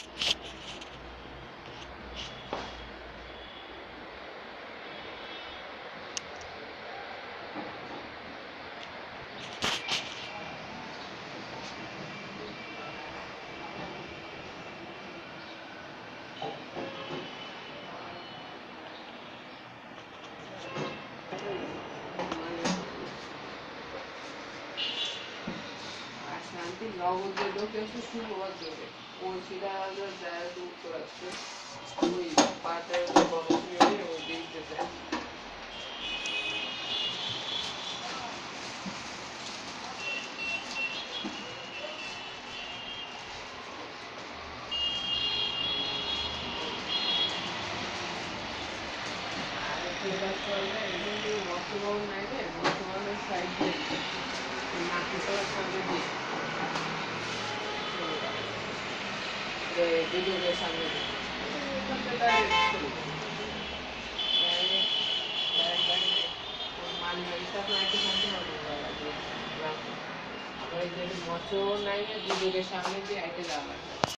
শান্তি নগদের লোকে এসে শুভ ধরে পৌঁছিরা যায় উত্তর আসছে ওই পাটের বরফ নিয়ে ওই দিকতে যায় মৎস্যভবন নাই রে মৎস্যভবনের সাইড দিয়ে মাতৃসভার সামনে দিয়ে বিদ্যুতের সামনে দিয়ে মৎস্য নাই দুদকের সামনে দিয়ে আইতে যাওয়া